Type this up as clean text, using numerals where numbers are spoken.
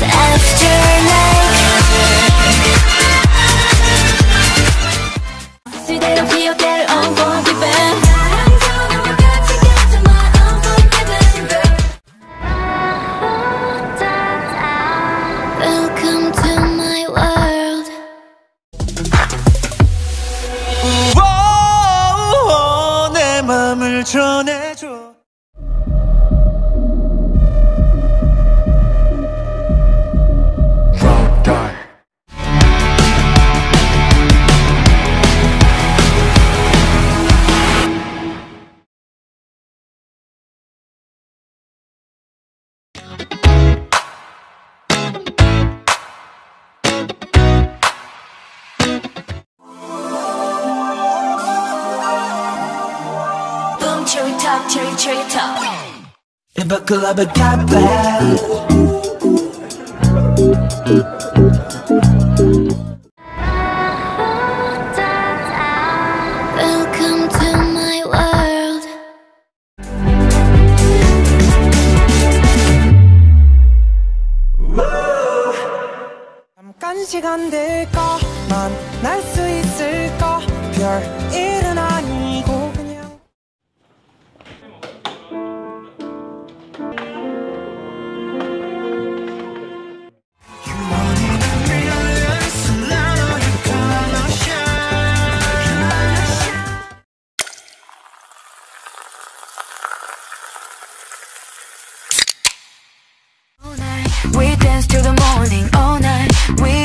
전해줘. Cherry top, cherry top. Buckle up a Kpop. Welcome to my world. 잠깐 시간 될까? 만날 수 있을까? 별 일은 아니고 그냥. We dance till the morning, all night. We